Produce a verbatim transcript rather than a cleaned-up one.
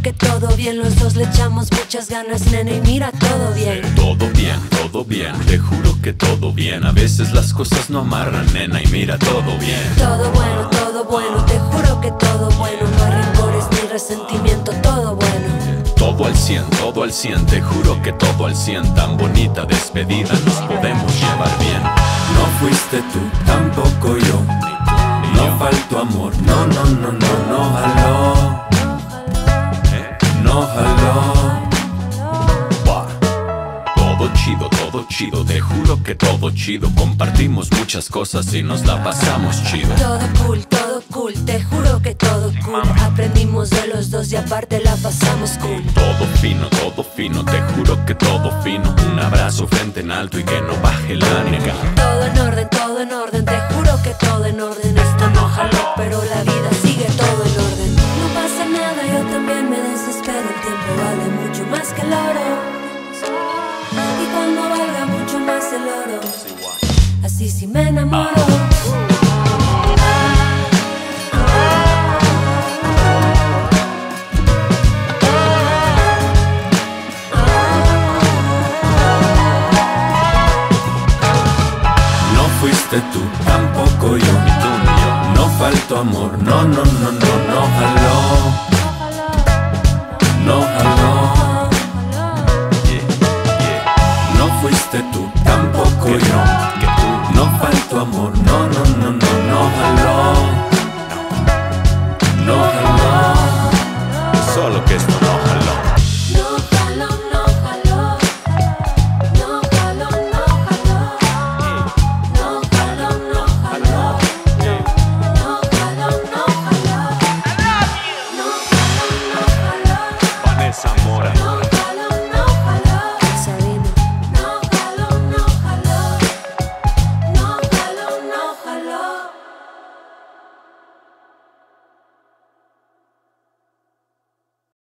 juro que todo bien. Los dos le echamos muchas ganas, nene, y mira, todo bien. Todo bien, todo bien, te juro que todo bien. A veces las cosas no amarran, nena, y mira, todo bien. Todo bueno, todo bueno, te juro que todo bueno. No hay rencores ni resentimiento, todo bueno. Todo al cien, todo al cien, te juro que todo al cien. Tan bonita despedida, nos podemos llevar bien. No fuiste tú, tampoco yo. No faltó amor, no, no, no, no, no jaló. No jaló. Todo chido, todo chido, te juro que todo chido. Compartimos muchas cosas y nos la pasamos chido. Todo cool, todo cool, te juro que todo cool. Aprendimos de los dos y aparte la pasamos cool. Todo fino, todo fino, te juro que todo fino. Un abrazo frente en alto y que no baje la nega. Todo en orden, todo en orden, te juro que todo en orden. Esto no jaló, pero la vida sigue todo en orden. No pasa nada, yo también me desespero. El tiempo vale mucho más que el oro. Y cuando valga mucho más el oro, así sí me enamoro. No fuiste tú, tampoco yo. Ni tú ni yo. No faltó amor, no, no, no, no, no jaló. No jaló. No fuiste tú, tampoco Que yo. no, que tú. No faltó amor, no, no, no, no, no jaló. No jaló. Solo que esto no